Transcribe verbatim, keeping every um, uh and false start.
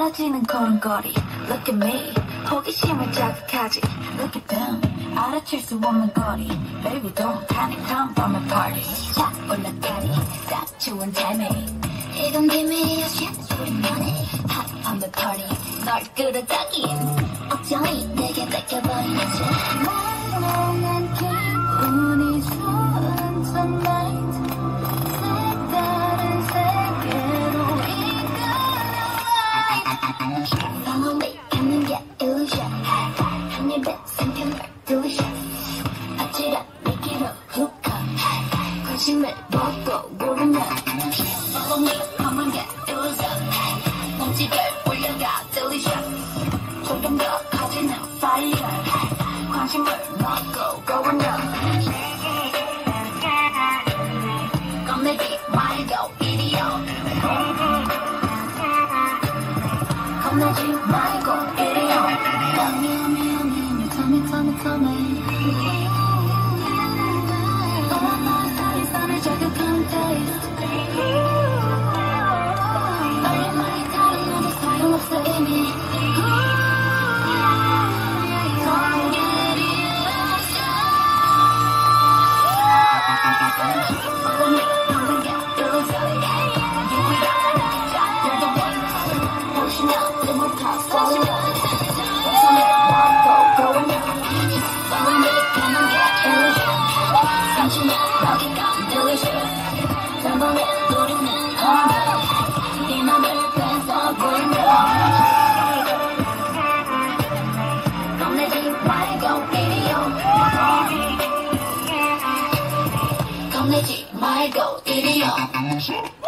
멀어지는 걸음걸이 Look at me 호기심을 자극하지 Look at them 알아챌 수 없는 거리 Baby don't panic come from a party 쫙 올라타니 딱 좋은 타이밍 이건 비밀이야 shit 우리 money Hop on the party 널 끌어당긴 어쩌니 내게 뺏겨버리는지 난 기분이 좋은 tonight 색다른 세계로 이끌어와 Follow me 갖는 게 illusion 한 입에 삼켜 널 delicious 아찔한 미끼로 hook up 관심을 먹고 모르면 Follow me 검은 게 illusion 몸집을 올려가 delicious 조금 더 커지는 fire 관심을 먹고 going up 겁내지 말고 이리요 겁내지 말고 이리요 Tell me, tell me, tell me, tell me, tell me 너만 살이 살을 자극하는 taste 빨리 말이 다른 너도 소용없어 이미 겁내지 말고 이리요